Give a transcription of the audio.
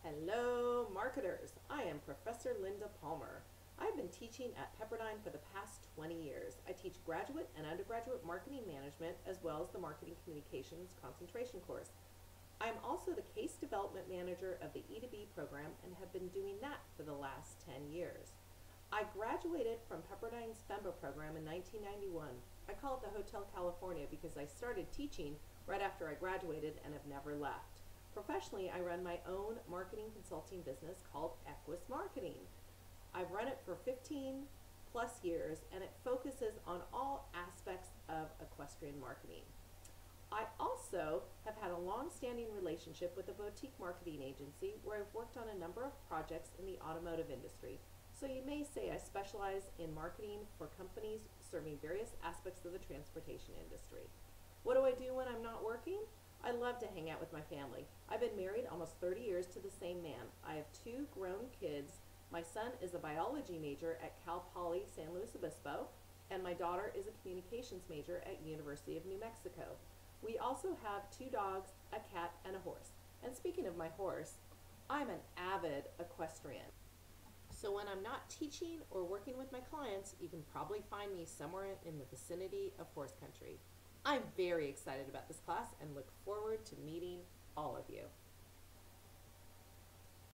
Hello, marketers. I am Professor Linda Palmer. I've been teaching at Pepperdine for the past 20 years. I teach graduate and undergraduate marketing management as well as the marketing communications concentration course. I am also the case development manager of the E2B program and have been doing that for the last 10 years. I graduated from Pepperdine's FEMBA program in 1991. I call it the Hotel California because I started teaching right after I graduated and have never left. Professionally, I run my own marketing consulting business called Equus Marketing. I've run it for 15 plus years and it focuses on all aspects of equestrian marketing. I also have had a long-standing relationship with a boutique marketing agency where I've worked on a number of projects in the automotive industry. So you may say I specialize in marketing for companies serving various aspects of the transportation industry. What do I do when I'm not working? I love to hang out with my family. I've been married almost 30 years to the same man. I have 2 grown kids. My son is a biology major at Cal Poly San Luis Obispo, and my daughter is a communications major at University of New Mexico. We also have 2 dogs, a cat, and a horse. And speaking of my horse, I'm an avid equestrian. So when I'm not teaching or working with my clients, you can probably find me somewhere in the vicinity of horse country. I'm very excited about this class and look forward to meeting all of you.